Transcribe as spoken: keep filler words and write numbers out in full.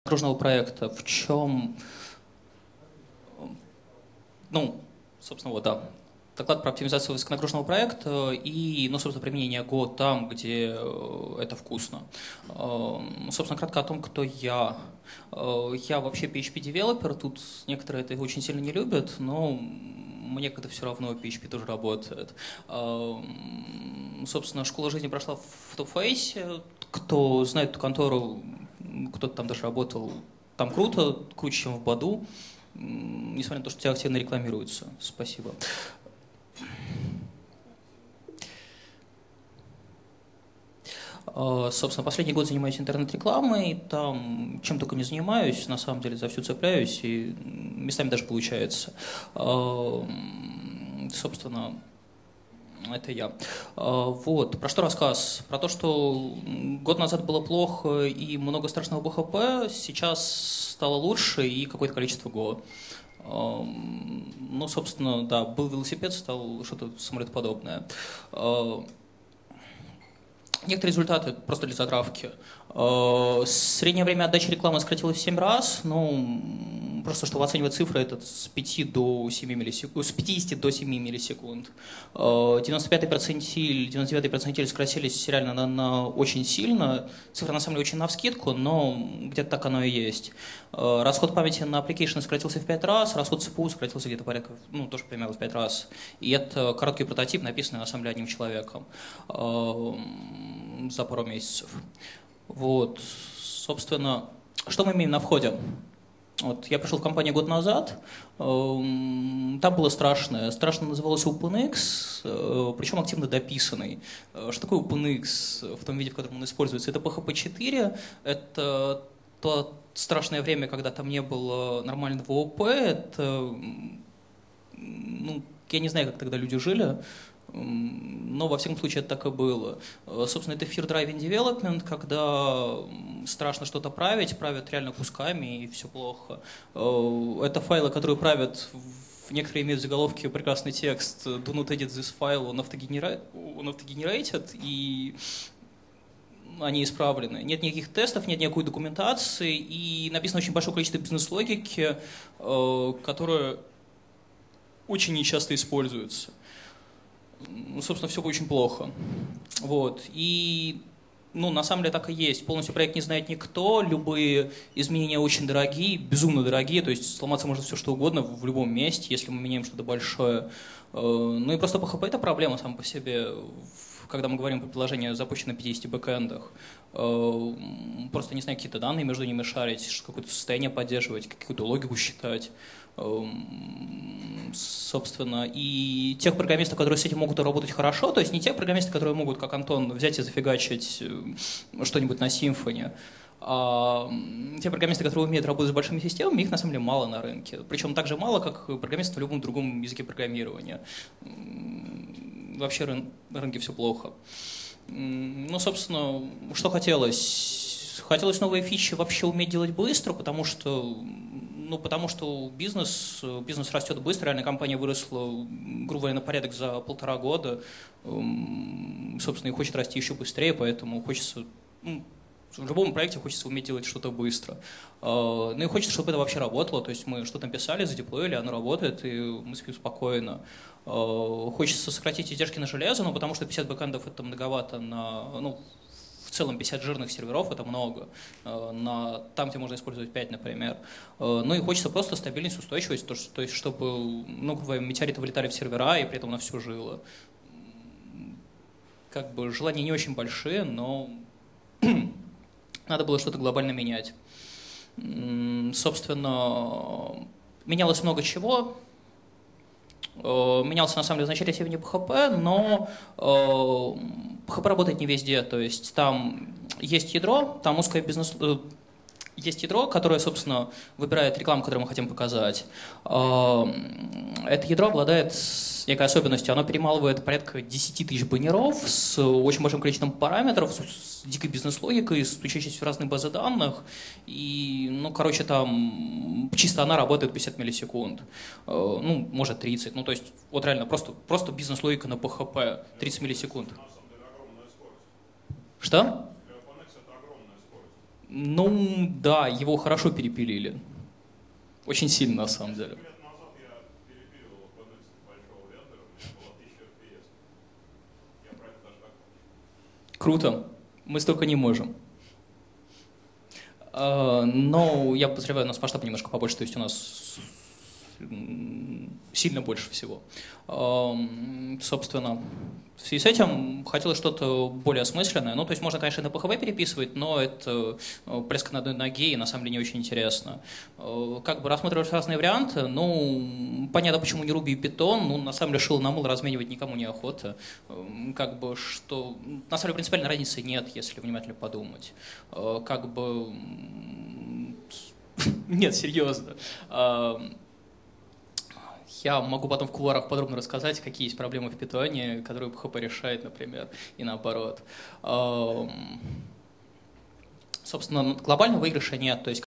высоконагруженного проекта, в чем, ну, собственно, вот, да, доклад про оптимизацию высоконагруженного проекта и, ну, собственно, применение Go там, где это вкусно. Собственно, кратко о том, кто я. Я вообще пи эйч пи-девелопер, тут некоторые это очень сильно не любят, но мне как-то все равно пи эйч пи тоже работает. Собственно, школа жизни прошла в Topface. Кто знает эту контору, кто-то там даже работал, там круто, круче, чем в Баду, несмотря на то, что тебя активно рекламируется. Спасибо. Собственно, последний год занимаюсь интернет-рекламой, там чем только не занимаюсь, на самом деле за все цепляюсь, и местами даже получается. Собственно, это я. Вот. Про что рассказ? Про то, что год назад было плохо и много страшного бэ ха пэ, сейчас стало лучше и какое-то количество Go. Ну, собственно, да, был велосипед, стал что-то самолетоподобное. Некоторые результаты просто для затравки. Среднее время отдачи рекламы сократилось в семь раз, ну, просто чтобы оценивать цифры, это с пяти до семи миллисекунд, с пятидесяти до семи миллисекунд. девяносто пятый перцентиль, девяносто девятый перцентиль сократились реально на, на очень сильно. Цифра на самом деле очень навскидку, но где-то так оно и есть. Расход памяти на application сократился в пять раз, расход си пи ю сократился где-то порядка, ну, тоже примерно в пять раз. И это короткий прототип, написанный на самом деле одним человеком за пару месяцев. Вот, собственно, что мы имеем на входе? Вот, я пришел в компанию год назад, там было страшное. Страшно называлось OpenX, причем активно дописанный. Что такое OpenX в том виде, в котором он используется? Это пи эйч пи четыре, это то страшное время, когда там не было нормального о пи, это, ну, я не знаю, как тогда люди жили, но во всяком случае это так и было. Собственно, это Fear Driven Development, когда страшно что-то править, правят реально кусками и все плохо. Это файлы, которые правят, некоторые имеют в заголовке прекрасный текст «Do not edit this file, он автогенератед», и они исправлены. Нет никаких тестов, нет никакой документации, и написано очень большое количество бизнес-логики, которая очень нечасто используется. Ну, собственно, все очень плохо. Вот. И, ну, на самом деле так и есть. Полностью проект не знает никто, любые изменения очень дорогие, безумно дорогие, то есть сломаться может все что угодно в любом месте, если мы меняем что-то большое. Ну и просто пи эйч пи это проблема сам по себе, когда мы говорим про приложение, запущенное на пятидесяти бэкэндах. Просто не знаю, какие-то данные между ними шарить, какое-то состояние поддерживать, какую-то логику считать. Собственно, и тех программистов, которые с этим могут работать хорошо, то есть не те программисты, которые могут, как Антон, взять и зафигачить что-нибудь на Symfony, а те программисты, которые умеют работать с большими системами, их на самом деле мало на рынке. Причем так же мало, как программистов в любом другом языке программирования. Вообще на рынке все плохо. Ну, собственно, что хотелось? Хотелось новые фичи вообще уметь делать быстро, потому что Ну, потому что бизнес, бизнес растет быстро, реально компания выросла, грубо говоря, на порядок за полтора года, собственно, и хочет расти еще быстрее, поэтому хочется, ну, в любом проекте хочется уметь делать что-то быстро. Ну и хочется, чтобы это вообще работало, то есть мы что-то написали, задеплоили, оно работает, и мы спим спокойно. Хочется сократить издержки на железо, ну, потому что пятьдесят бэкэндов это многовато на, ну, в целом пятьдесят жирных серверов – это много, на, там, где можно использовать пять, например. Ну и хочется просто стабильность, устойчивость, то, то есть чтобы, ну, метеориты вылетали в сервера и при этом оно все жило. Как бы желания не очень большие, но надо было что-то глобально менять. Собственно, менялось много чего. Менялся, на самом деле, в значительной степени пи эйч пи, но пи эйч пи работает не везде. То есть там есть ядро, там узкое бизнес... Есть ядро, которое, собственно, выбирает рекламу, которую мы хотим показать. Это ядро обладает некой особенностью. Оно перемалывает порядка десять тысяч баннеров с очень большим количеством параметров, с дикой бизнес-логикой, стучащейся в разные базы данных. И, ну, короче, там чисто она работает пятьдесят миллисекунд. Ну, может, тридцать. Ну, то есть, вот реально, просто, просто бизнес-логика на пи эйч пи. тридцать миллисекунд. Что? Ну, да, его хорошо перепилили. Очень сильно, на самом деле. Круто. Мы столько не можем. А, Но я подозреваю, у нас масштаб немножко побольше, то есть у нас м, сильно больше всего. Ам, Собственно, в связи с этим хотелось что-то более осмысленное. Ну, то есть можно, конечно, на пэ ха вэ переписывать, но это э, пляска на одной ноге и на самом деле не очень интересно. Э, Как бы рассматривать разные варианты, ну, понятно, почему не Ruby и Python, ну, на самом деле шил на мыл разменивать никому не охота. Эм, Как бы, что... На самом деле принципиальной разницы нет, если внимательно подумать. Э, Как бы... м, Нет, серьезно. Эм, Я могу потом в кулуарах подробно рассказать, какие есть проблемы в питоне, которые пэ ха пэ решает, например, и наоборот. Эм, Собственно, глобального выигрыша нет. То есть